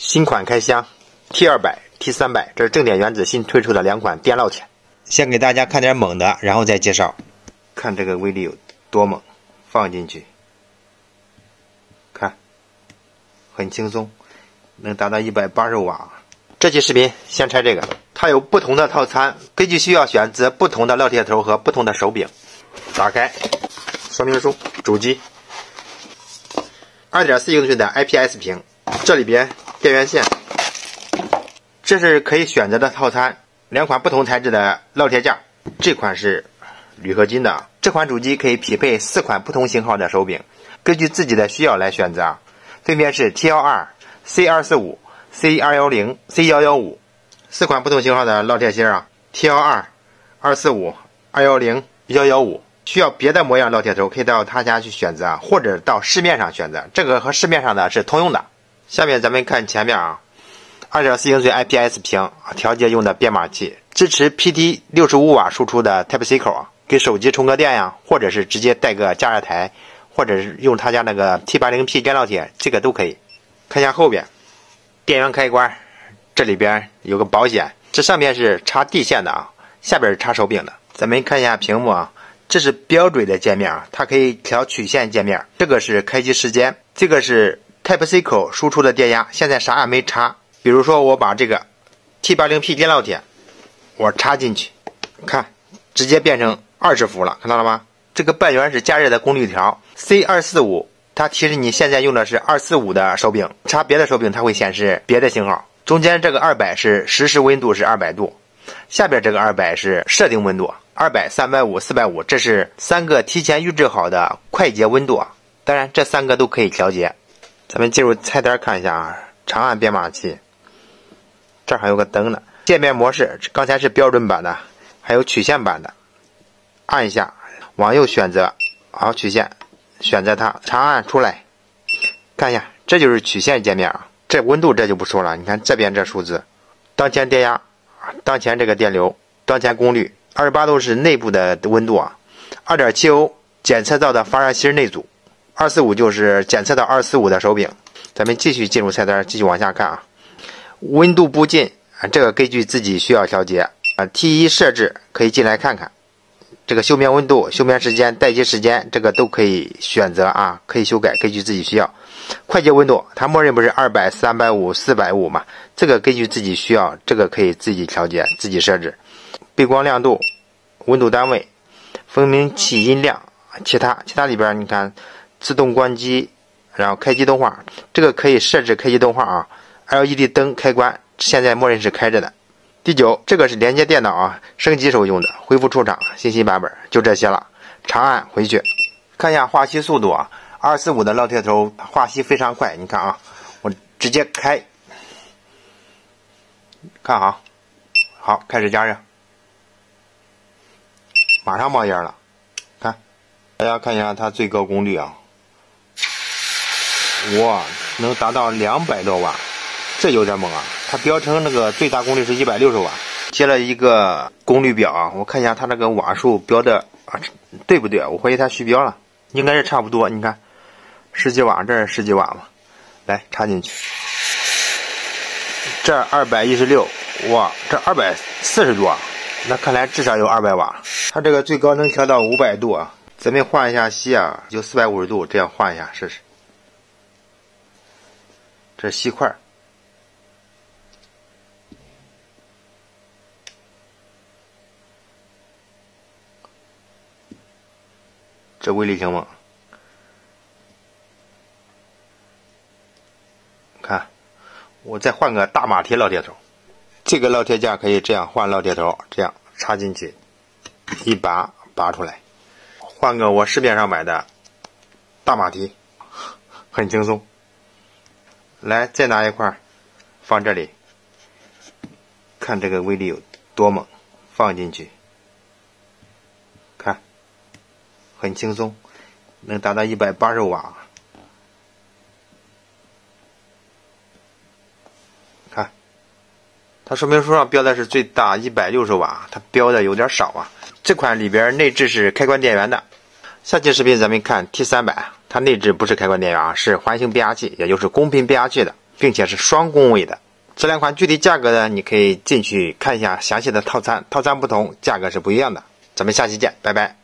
新款开箱 T200、T300，这是正点原子新推出的两款电烙铁。先给大家看点猛的，然后再介绍。看这个威力有多猛，放进去，看，很轻松，能达到185瓦。这期视频先拆这个，它有不同的套餐，根据需要选择不同的烙铁头和不同的手柄。打开说明书，主机 2.4 英寸的 IPS 屏，这里边电源线，这是可以选择的套餐，两款不同材质的烙铁架，这款是铝合金的。这款主机可以匹配4款不同型号的手柄，根据自己的需要来选择，分别是 T12、C245、C210、C115 4款不同型号的烙铁芯啊 ，T12、245、210、115。需要别的模样烙铁头，可以到他家去选择，或者到市面上选择，这个和市面上的是通用的。下面咱们看前面啊 ，2.4 英寸 IPS 屏，调节用的编码器，支持 PT 65瓦输出的 Type-C 口啊，给手机充个电呀，或者是直接带个加热台，或者是用他家那个 T80P 电烙铁，这个都可以。看一下后边，电源开关，这里边有个保险，这上面是插地线的啊，下边是插手柄的。咱们看一下屏幕啊。这是标准的界面啊，它可以调曲线界面。这个是开机时间，这个是 Type-C 口输出的电压，现在啥也没插。比如说我把这个 T80P 电烙铁我插进去，看直接变成20伏了，看到了吗？这个半圆是加热的功率条 C245， 它提示你现在用的是245的手柄，插别的手柄它会显示别的型号。中间这个200是实时温度是200度，下边这个200是设定温度，200、350、450，这是3个提前预制好的快捷温度啊。当然，这3个都可以调节。咱们进入菜单看一下啊，长按编码器，这儿还有个灯呢。界面模式，刚才是标准版的，还有曲线版的。按一下，往右选择，好，曲线，选择它，长按出来，看一下，这就是曲线界面啊。这温度这就不说了，你看这边这数字，当前电压，当前这个电流，当前功率。28度是内部的温度啊 ，2.7 欧检测到的发热芯内阻，245就是检测到245的手柄。咱们继续进入菜单，继续往下看啊。温度步进啊，这个根据自己需要调节啊。T1 设置可以进来看看，这个休眠温度、休眠时间、待机时间，这个都可以选择啊，可以修改，根据自己需要。快捷温度，它默认不是200、350、450嘛？这个根据自己需要，这个可以自己调节、自己设置。背光亮度、温度单位、分明器音量，其他里边你看自动关机，然后开机动画，这个可以设置开机动画啊。LED 灯开关现在默认是开着的。第9，这个是连接电脑啊，升级时候用的，恢复出厂新版本，就这些了。长按回去，看一下画锡速度啊，245的烙铁头画锡非常快，你看啊，我直接开，看好，开始加热。马上冒烟了，看，大家看一下它最高功率啊，哇，能达到200多瓦，这有点猛啊！它标称那个最大功率是160瓦。接了一个功率表啊，我看一下它那个瓦数标的啊，对不对？我怀疑它虚标了，应该是差不多。你看，10几瓦，这是10几瓦嘛？来插进去，这216，哇，这240多。那看来至少有200瓦，它这个最高能调到500度啊！咱们换一下锡啊，就450度，这样换一下试试。这是锡块，这威力挺猛。看，我再换个大马蹄烙铁头。这个烙铁架可以这样换烙铁头，这样插进去，一拔出来。换个我市面上买的大马蹄，很轻松。来，再拿一块放这里，看这个威力有多猛，放进去，看，很轻松，能达到185瓦。它说明书上标的是最大160瓦，它标的有点少啊。这款里边内置是开关电源的。下期视频咱们看 T300，它内置不是开关电源啊，是环形变压器，也就是公频变压器的。 并且是双工位的。这两款具体价格呢，你可以进去看一下详细的套餐，套餐不同，价格是不一样的。咱们下期见，拜拜。